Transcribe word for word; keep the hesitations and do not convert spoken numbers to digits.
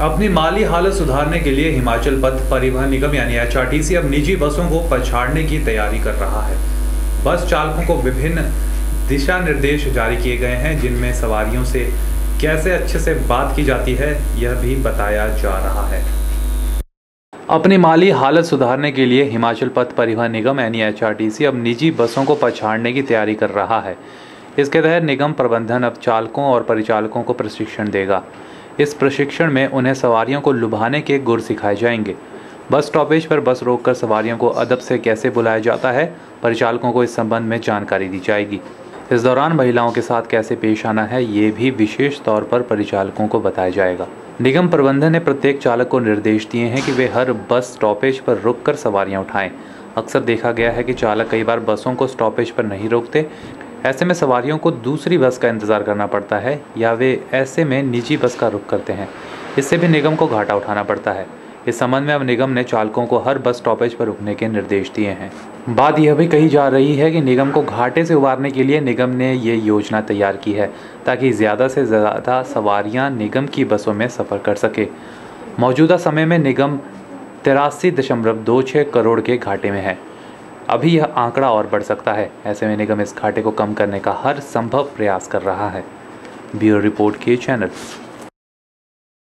अपनी माली हालत सुधारने के लिए हिमाचल पथ परिवहन निगम यानी एच आर टी सी अब निजी बसों को पछाड़ने की तैयारी कर रहा है। बस चालकों को विभिन्न दिशा निर्देश जारी किए गए हैं, जिनमें सवारियों से कैसे अच्छे से बात की जाती है यह भी बताया जा रहा है। अपनी माली हालत सुधारने के लिए हिमाचल पथ परिवहन निगम यानी एच आर टी सी अब निजी बसों को पछाड़ने की तैयारी कर रहा है। इसके तहत निगम प्रबंधन अब चालकों और परिचालकों को प्रशिक्षण देगा। इस प्रशिक्षण में उन्हें सवारियों को लुभाने के गुर सिखाए जाएंगे। बस स्टॉपेज पर बस रोककर सवारियों को अदब से कैसे बुलाया जाता है, परिचालकों को इस संबंध में जानकारी दी जाएगी। इस दौरान महिलाओं के साथ कैसे पेश आना है, ये भी विशेष तौर पर परिचालकों को बताया जाएगा। निगम प्रबंधन ने प्रत्येक चालक को निर्देश दिए हैं कि वे हर बस स्टॉपेज पर रुककर सवारियां उठाएं। अक्सर देखा गया है कि चालक कई बार बसों को स्टॉपेज पर नहीं रोकते। ऐसे में सवारियों को दूसरी बस का इंतज़ार करना पड़ता है या वे ऐसे में निजी बस का रुख करते हैं। इससे भी निगम को घाटा उठाना पड़ता है। इस संबंध में अब निगम ने चालकों को हर बस स्टॉपेज पर रुकने के निर्देश दिए हैं। बात यह भी कही जा रही है कि निगम को घाटे से उबारने के लिए निगम ने ये योजना तैयार की है ताकि ज़्यादा से ज़्यादा सवारियां निगम की बसों में सफ़र कर सके। मौजूदा समय में निगम तिरासी दशमलव दो छः करोड़ के घाटे में है। अभी यह आंकड़ा और बढ़ सकता है। ऐसे में निगम इस घाटे को कम करने का हर संभव प्रयास कर रहा है। ब्यूरो रिपोर्ट के चैनल।